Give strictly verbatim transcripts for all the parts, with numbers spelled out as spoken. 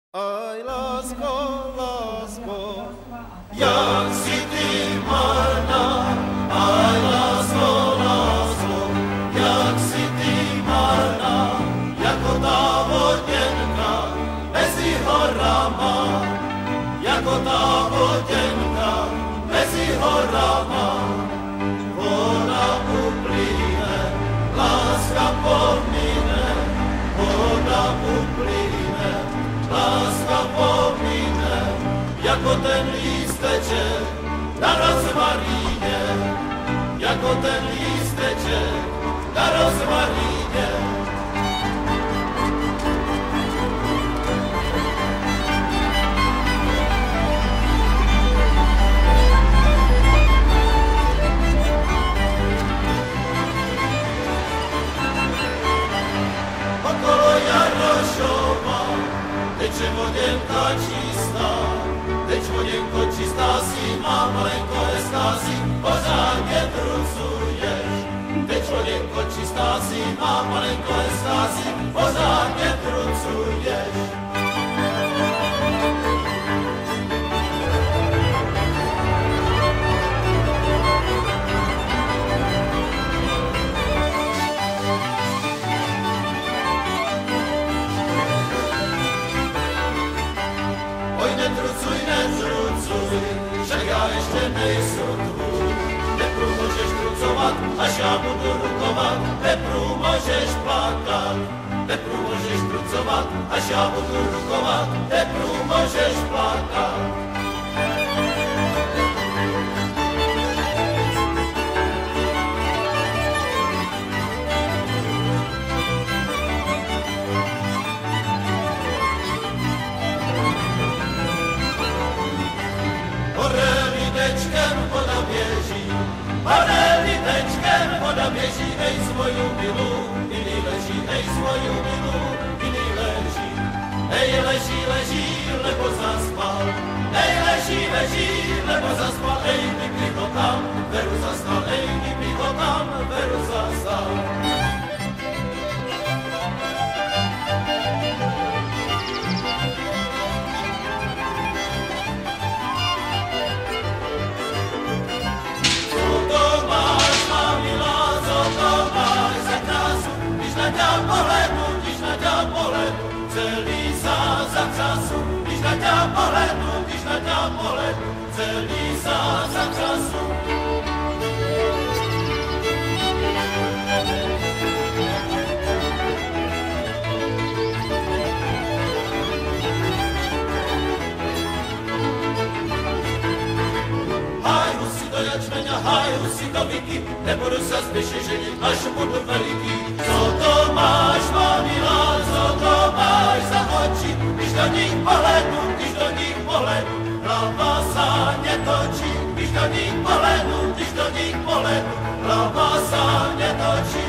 Aj, lásko, lásko, jak si ty marná, aj, lásko, lásko, jak si ty marná, jako tá vodenka mezi horama, jako tá vodenka mezi horama. Voda uplyne, láska pomine, voda uplyne, láska pomine, jako ten lísteček na rozmaríne, jako ten lísteček na rozmaríne. Okolo Jarošova teče vodenka čistá, teč vodenko čistá si, má malenko hezká si, pořádně trucuješ. Teč vodenko čistá si, má malenko hezká si, pořádně trucuješ. Netrucuj, netrucuj, však já ještě nejsou tvůj. Nepru můžeš trucovat, až já budu rukovat, nepru můžeš plakat. Nepru můžeš trucovat, až já budu rukovat, nepru můžeš plakat. Voda běží, hore lidečkem voda běží, hej svoju milu, jiný leží, hej svoju milu, jiný leží. Hej leží, leží, lebo zaspal, hej leží, leží, lebo zaspal, hej kdyby ho tam, veru zastal, hej kdyby ho tam, veru zastal. Pohledu, když na ťa pohledu, celý sa zatřasu. Když na ťa pohledu, když na ťa pohledu, celý sa zatřasu. Haj, husí do jačmeňa, haj, husí do viky, nebudu sa spěšit ženit, až budu veliký. Co to máš, má milá, co to máš za oči, když do nich pohledu, když do nich pohledu, hlava sa netočí, když do nich pohledu, když do nich pohledu, hlava sa netočí.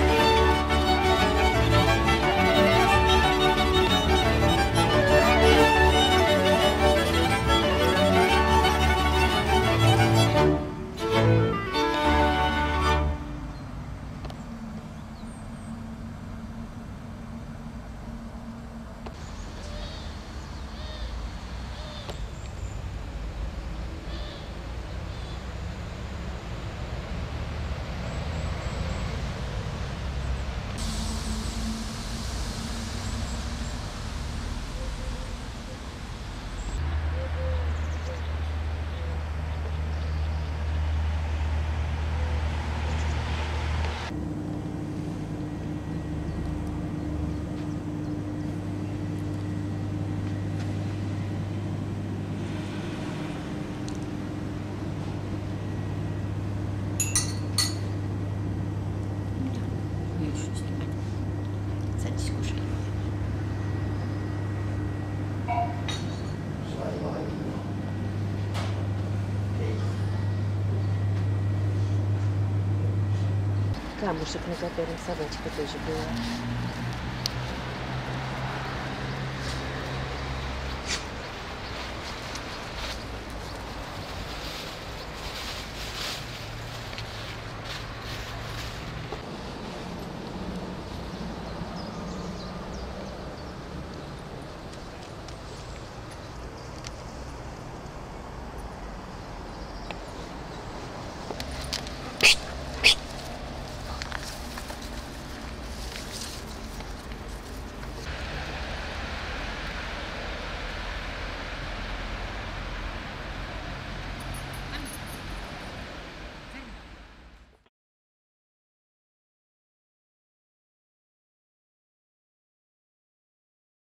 Камушек, на котором собачка тоже была.